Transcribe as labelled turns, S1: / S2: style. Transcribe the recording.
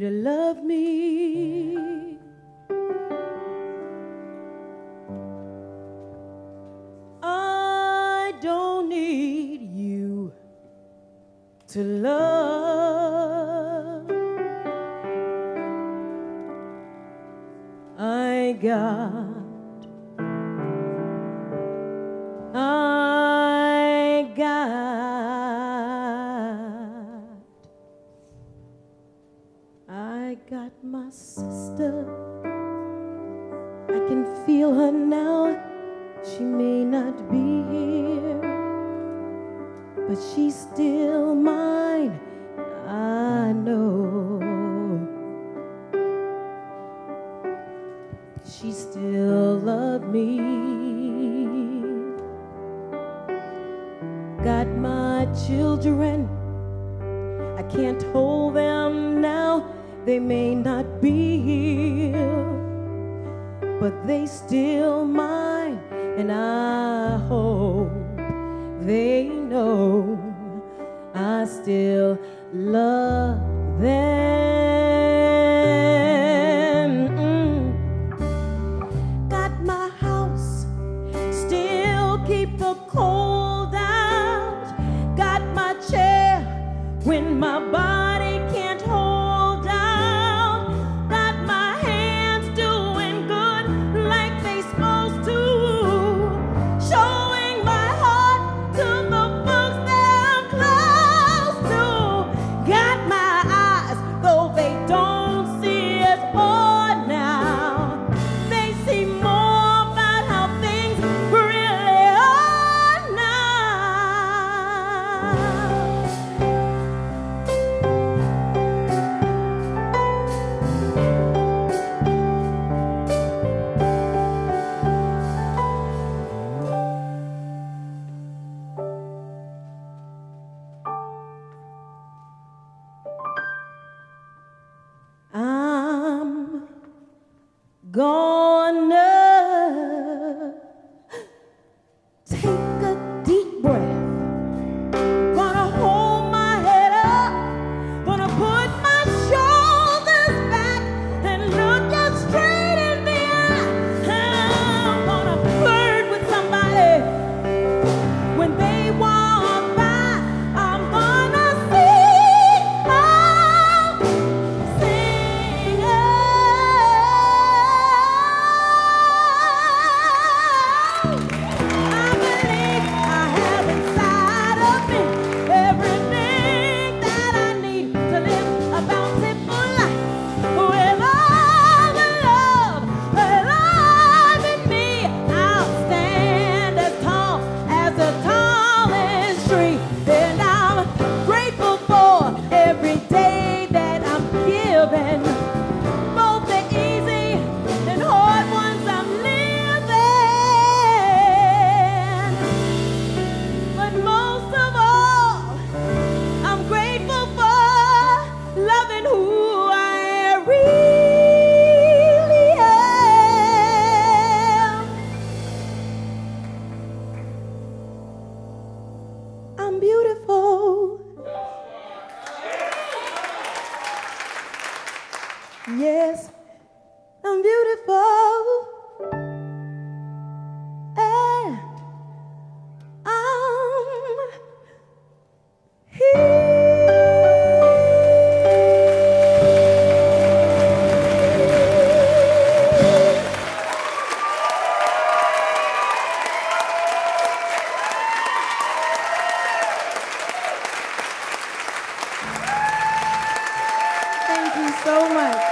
S1: to love me. I don't need you to love. I got my sister. I can feel her now. She may not be here, but she's still mine. I know she still loves me. Got my children. I can't hold them now. They may not be here, but they still mine, and I hope they know I still love them. Got my house, still keep the cold out. Got my chair when my body can't hold. Gonna take a deep breath. Gonna hold my head up. Gonna put my shoulders back and look you straight in the eye. I'm gonna flirt with somebody when they walk by. I'm gonna sing, sing. Both the easy and hard ones I'm living, but most of all, I'm grateful for loving who I really am. I'm beautiful. Yes, I'm beautiful, and I'm here. Thank you so much.